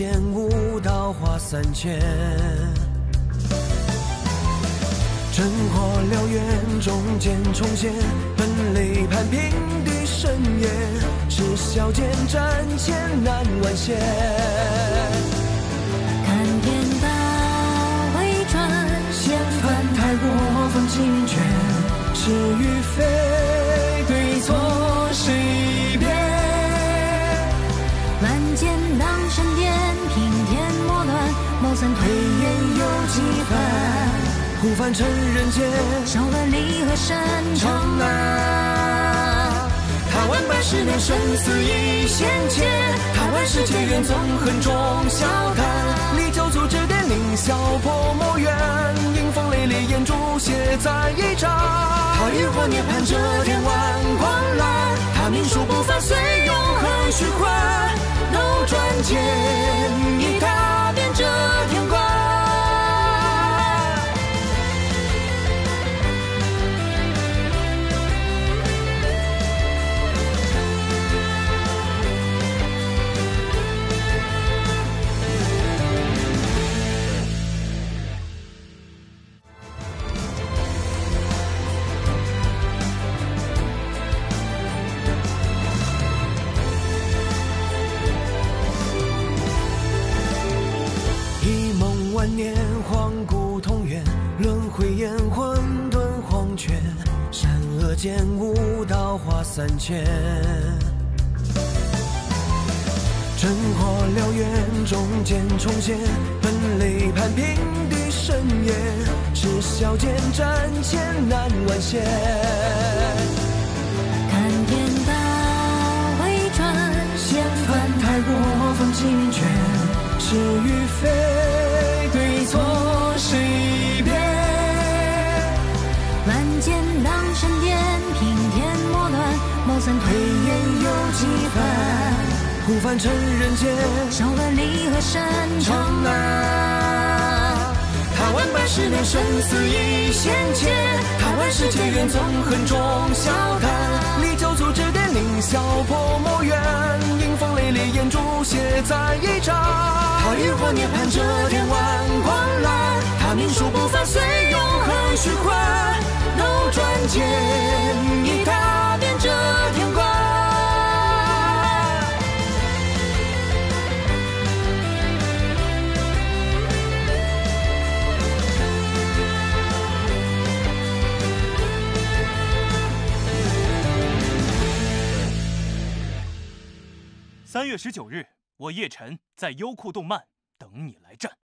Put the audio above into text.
间舞蹈花三千。灯火燎原，中间重现本垒盘平地深夜，赤霄间战前难完结。 看天道回转， 掀翻太过分尽全，是与非，对错谁辨？ 乱箭当闪电，平天莫乱，谋算推演有几番。 忽凡尘人间， 烧了离合山长啊！踏万百十年生死一线牵，踏万世界缘纵横中笑谈。历九族指点凌霄破魔缘，迎风雷烈眼珠写在一张。他浴火涅槃遮天万光澜，他命数不凡随永恒虚幻。斗转间，一踏遍这天关。万年荒古同源，轮回烟混沌黄泉，善恶间舞蹈花三千。灯火燎原，中间重现本垒盘平地深夜，赤霄间战前难完结。 看天道回转， 掀翻太过分尽全，是与非，对错谁辨？ 乱箭当闪电，平天莫乱，谋算推演有几番。 忽凡尘人间， 烧了离合山长啊！踏万百十年生死一线牵，踏万世界缘纵横中笑谈。历九族指点凌霄破魔缘，迎风雷烈眼珠写在一张。他浴火涅槃遮天万光澜，他命数不凡随永恒虚幻。斗转间，一踏遍这天关。 3月19日，我叶晨在优酷动漫等你来战。